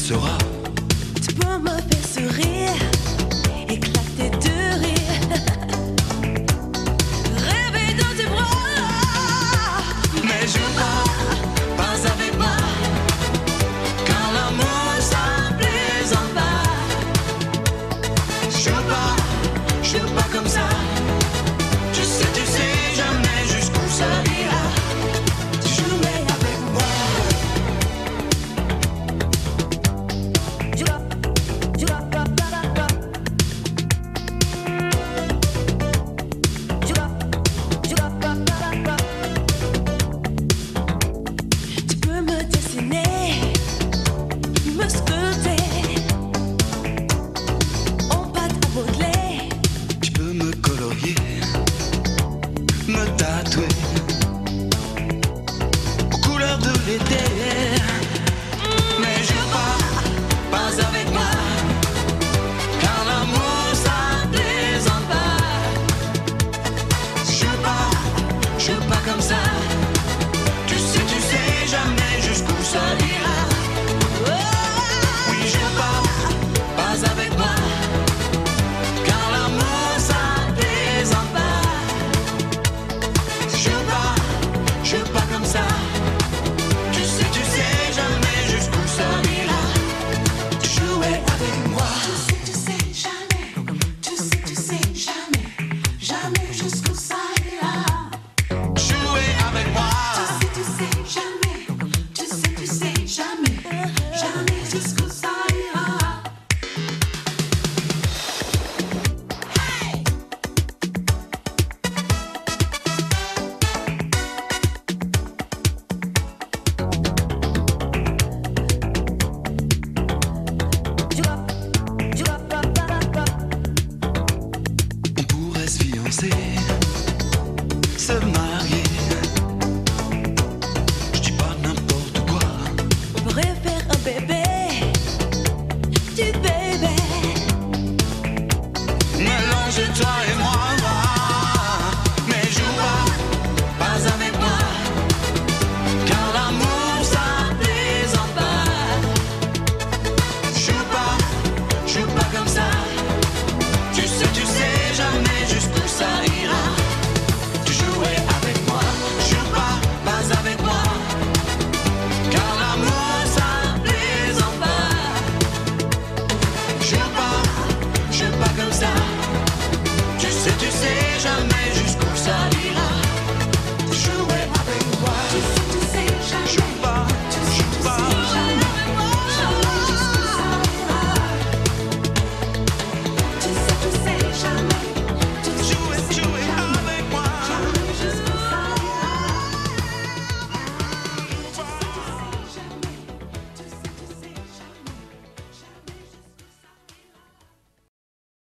sera. Tu peux me faire sourire, éclater de rire, rêver dans tes bras. Mais je pas avec moi, car l'amour ça plaisante pas. Je suis pas comme ça. Tu sais jamais jusqu'où ça ira. Jouer avec moi. Tu peux me dessiner, me sculpter, en pâte à modeler. Tu peux me colorier, me tatouer aux couleurs de l'été.